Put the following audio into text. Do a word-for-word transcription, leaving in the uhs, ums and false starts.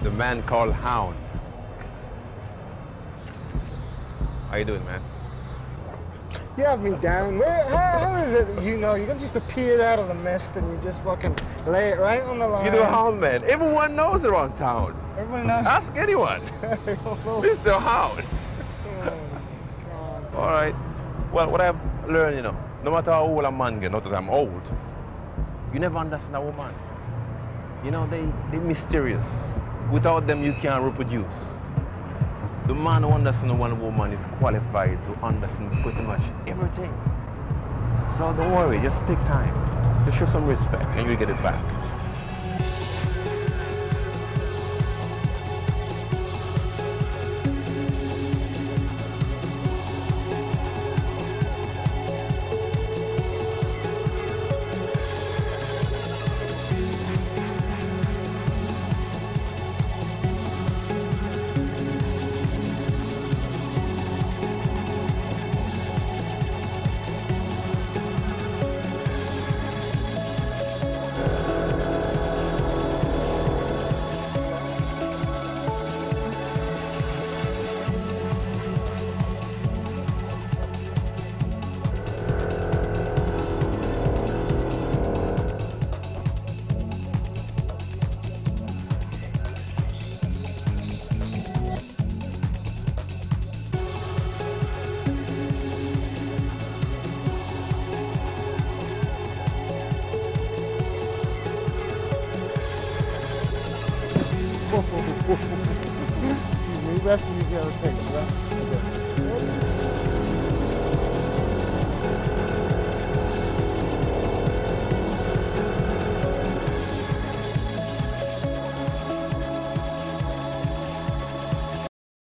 the man called Hound. How you doing, man? You have me down. Where, how, how is it, you know, you can just appear out of the mist and you just fucking lay it right on the line. You do Hound, man. Everyone knows around town. Everyone knows. Ask anyone. Mister Hound. Oh, God. All right. Well, what I've learned, you know, no matter how old a man gets, not that I'm old, you never understand a woman. You know, they, they're mysterious. Without them, you can't reproduce. The man who understands one woman is qualified to understand pretty much everything. So don't worry, just take time. Just show some respect and you get it back. Maybe after you get a picture, right? Okay.